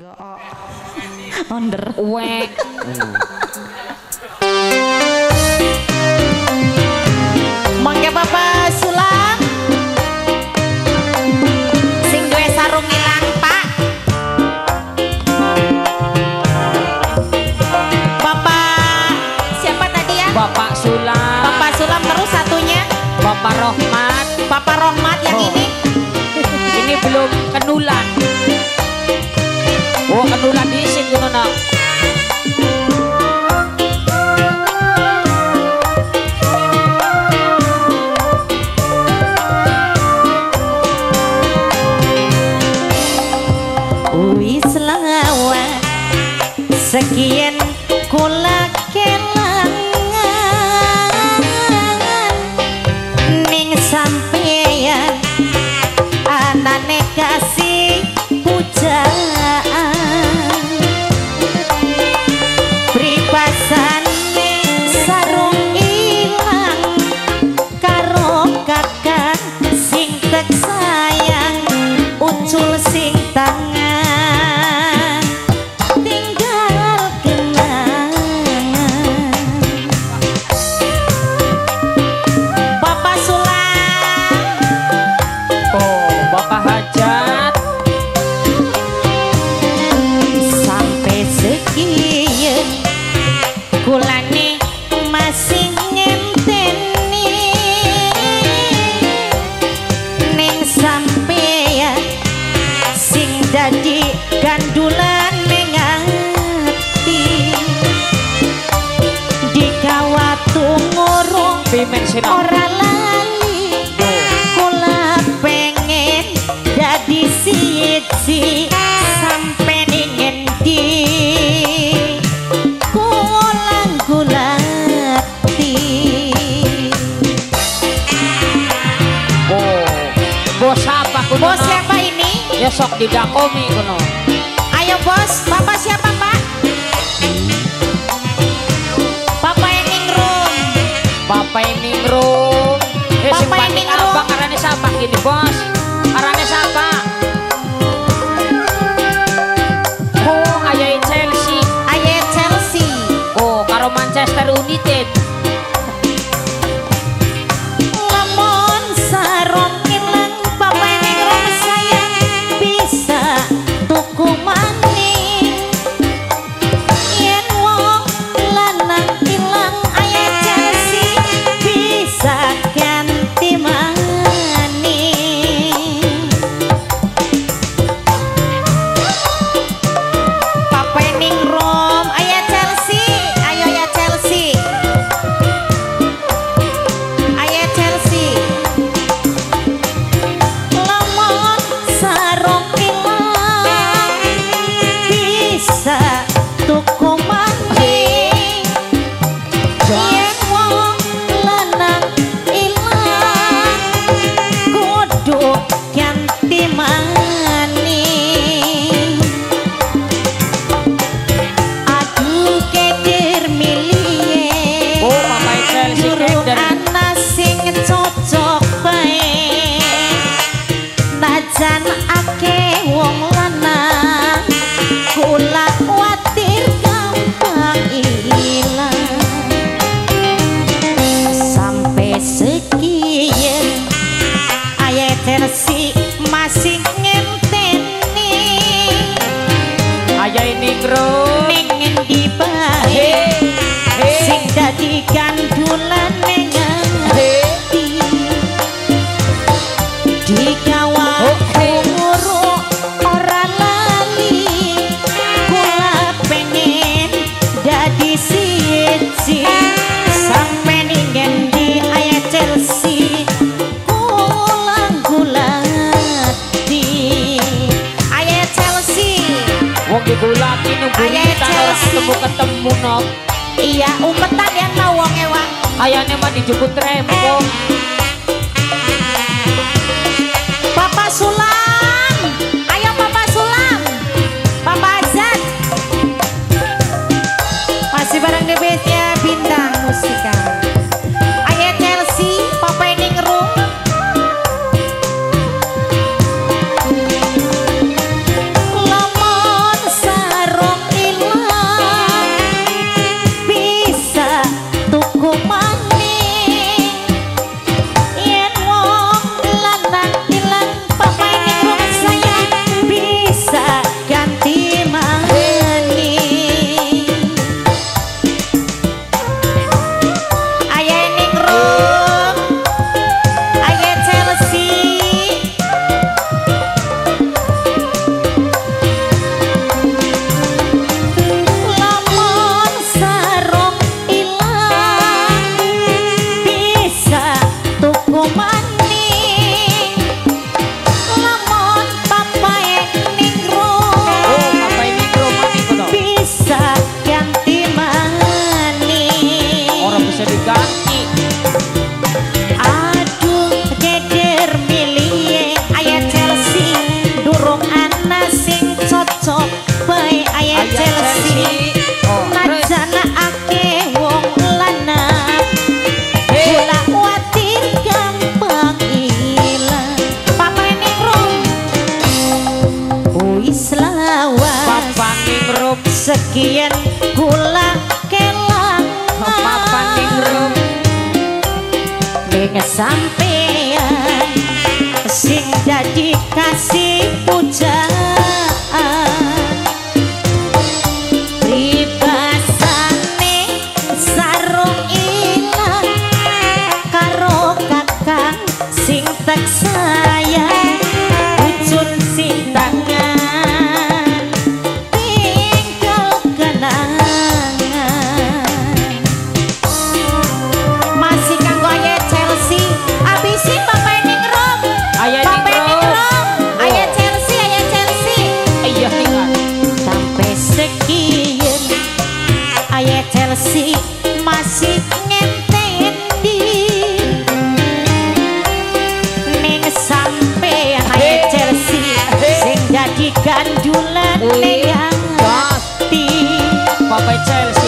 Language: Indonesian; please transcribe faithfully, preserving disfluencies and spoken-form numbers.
Onder. Wek. Mangke Bapak Sulam. Sing duwe sarung ilang, Pak. Bapak siapa tadi ya? Bapak Sulam. Bapak Sulam terus satunya. Bapak Rohmat. Bapak Rohmat yang Oh. ini. Ini belum kenulan. Oh, kenulan diisin kuno nak. Wis lawan sekian kula kelangan ning sampeyan anane kasih pujaan pripasane sarung ilang karo kakak sing tek sayang ucul sing tangan tinggal kenangan. Bapak Sulam. Oh, Bapak Hajat. Sampai sekian kulane masih ngenteni ning sampeyan sing dadi gandulan ning ati dikawat ngurung Pimen sinau. ora lali kula pengen dadi siji sampe ning endi kula gulati. Oh, bos apa kuno? Bos siapa ini? Ya sok didakomi kuno. Ayo bos, bapak siapa pak? Bapak yang ningrum. Bapak ini ngerum. Eh, Bapak simpan ini ning ngerum. abang arane siapa gini bos? Arane siapa? Oh, ayah Chelsea. Ayo Chelsea. Oh, karo Manchester United. Lamun sarung ilang bapak yang ningrum sayang bisa tuku maning. Yen wong lanang ilang ayo Chelsea bisa ganti maning. Papa ningrum ayo Chelsea, ayo ya Chelsea. Ayo Chelsea. Lamun sarung ilang bisa tuku maning. Yen wong lanang ilang kudu ganti maning. Aduh keder milih Oh, Bapak Chelsea Juru keder. ana sing cocok bae najan akeh wong lanang kula kuatir gampang ilang. Sampai sekian aye Chelsea masih ngenteni Ayah ini ngerum. ning endi bae Hei, hei. sing dadi gandulan ning ati dikawat Oh, hei. nguruk ora lali kula pengen dadi siji sampe ning endi aya Chelsea kula gulati aya Chelsea. Wong digulati nunggu Ayah kita ora Chelsea. ketemu-ketemu no. Iya umpetan yang tau wong ewang. Kayaknya mah dijemput rempo. Bapak Sulam, ayo Bapak Sulam, Bapak Azad, masih bareng D B S-nya Bintang Musika. Ayo Chelsea, Papa ini ngerum. Lamun bae ayah Chelsea Oh, terus najana ake wong lanang gula watir gampang ilang papaning rum wis lawas papaning rup sekian gula kelang papaning rup ning sampean sing dadi kasih pujaan pribasane sarung ilang karo kakang sing tak sayang ucun sing tangan tinggal kenangan masih kanggo ayah Chelsea abisin bapak ning rom Ayah bapak ning ning rom. rom ayah Chelsea ayah Chelsea iya tinggal sampai sekian ayah Chelsea masih ngentendi ning sampai ayah Chelsea sing jadi gandulan Wih, yang gas. hati Papa Chelsea